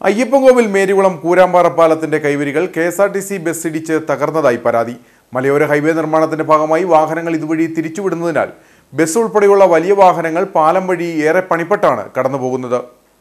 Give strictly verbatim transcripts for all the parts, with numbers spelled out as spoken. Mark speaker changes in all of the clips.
Speaker 1: അയ്യപ്പൻകോവിൽ മേരികുളം കൂരാമ്പാറ പാലത്തിന്റെ കൈവരികൾ K S R T C bus ഇടിച്ച് തകർന്നതായി പരാതി. മലയോര ഹൈവേ നിർമ്മാണത്തിന്റെ ഭാഗമായി വാഹനങ്ങൾ ഇതുവഴി തിരിച്ചുവിടുന്നതിനാൽ ബസ് ഉൾപ്പെടെയുള്ള വലിയ വാഹനങ്ങൾ പാലം വഴി ഏറെ പണിപ്പെട്ടാണ് കടന്നുപോകുന്നത്.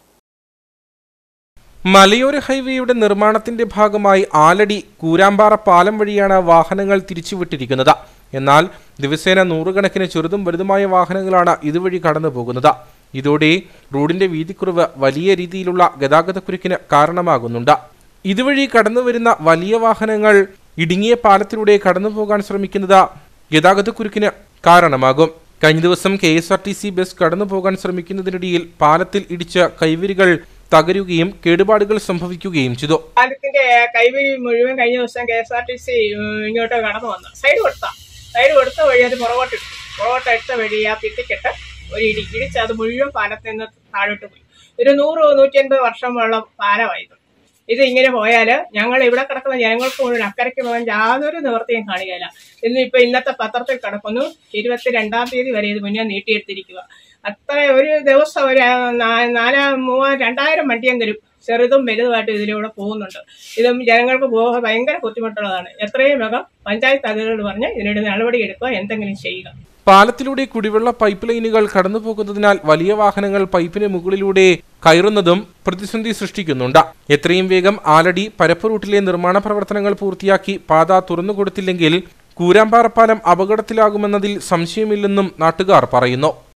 Speaker 2: മലയോര ഹൈവേയുടെ നിർമ്മാണത്തിന്റെ ഭാഗമായി ആലടി കൂരാമ്പാറ പാലം വഴിയാണ് വാഹനങ്ങൾ തിരിച്ചുവിട്ടിരിക്കുന്നത്. എന്നാൽ ദിവസേന നൂറുകണക്കിന് ചെറുതും വലുതുമായ വാഹനങ്ങളാണ് ഇതുവഴി കടന്നുപോകുന്നത്. ഇതോടെ റോഡിന്റെ വീതിക്കുറവ് വലിയ രീതിയിലുള്ള ഗതാഗതക്കുരുക്കിന് കാരണമാകുന്നുണ്ട്. ഇതുവഴി കടന്നുവരുന്ന വലിയ വാഹനങ്ങൾ ഇടുങ്ങിയ പാലത്തിലൂടെ കടന്നുപോകാൻ ശ്രമിക്കുന്നത് ഗതാഗതക്കുരുക്കിന് കാരണമാകും. കഴിഞ്ഞ ദിവസം K S R T C bus കടന്നുപോകാൻ ശ്രമിക്കുന്നതിനിടയിൽ പാലത്തിൽ ഇടിച്ച കൈവരികൾ തകരുകയും കേടുപാടുകൾ സംഭവിക്കുകയും ചെയ്തു.
Speaker 3: പാലത്തിന്റെ കൈവരി മുഴുവൻ കഴിഞ്ഞ ദിവസം K S R T C ഇങ്ങോട്ട് കടന്നു വന്നു. സൈഡ് കൊടുത്ത സൈഡ് കൊടുത്ത വഴി അത് പുറകോട്ട് ഇട്ടു. പുറകോട്ട് എടുത്ത വഴി ആ പിത്തിക്കെട്ട് ഒരു ഇടി ഇടിച്ച് അത് മുഴുവൻ പാലത്തിൽ നിന്ന് താഴോട്ട് പോയി. ഒരു നൂറ് നൂറ്റി അൻപത് വർഷമുള്ള പാലമായിരുന്നു. ഇത് ഇങ്ങനെ പോയാൽ ഞങ്ങൾ ഇവിടെ കിടക്കുന്ന ജനങ്ങൾക്ക് മുഴുവൻ അക്കരയ്ക്ക് പോകാൻ യാതൊരു നിവൃത്തിയും കാണുകയില്ല. ഇന്നിപ്പോൾ ഇന്നത്തെ പത്രത്തിൽ കിടക്കുന്നു, ഇരുപത്തി രണ്ടാം തീയതി വരെ ഇത് മുന്നേ നീട്ടിയെടുത്തിരിക്കുക. അത്ര ഒരു ദിവസം ഒരു നാലാ മൂവായിരം രണ്ടായിരം വണ്ടിയെങ്കിലും ചെറുതും വലുതുമായിട്ട് ഇതിലൂടെ പോകുന്നുണ്ട്. ഇതും ജനങ്ങൾക്ക് പോകാൻ ഭയങ്കര ബുദ്ധിമുട്ടുള്ളതാണ്. എത്രയും വേഗം പഞ്ചായത്ത് അധികൃതരോട് പറഞ്ഞ് ഇതിനോട് നടപടി എടുക്കുക, എന്തെങ്കിലും ചെയ്യുക.
Speaker 2: പാലത്തിലൂടെ കുടിവെള്ള പൈപ്പ് ലൈനുകൾ കടന്നുപോകുന്നതിനാൽ വലിയ വാഹനങ്ങൾ പൈപ്പിന് മുകളിലൂടെ കയറുന്നതും പ്രതിസന്ധി സൃഷ്ടിക്കുന്നുണ്ട്. എത്രയും വേഗം ആലടി പരപ്പ് റൂട്ടിലെ നിർമ്മാണ പ്രവർത്തനങ്ങൾ പൂർത്തിയാക്കി പാത തുറന്നുകൊടുത്തില്ലെങ്കിൽ കൂരാമ്പാറ പാലം അപകടത്തിലാകുമെന്നതിൽ സംശയമില്ലെന്നും നാട്ടുകാർ പറയുന്നു.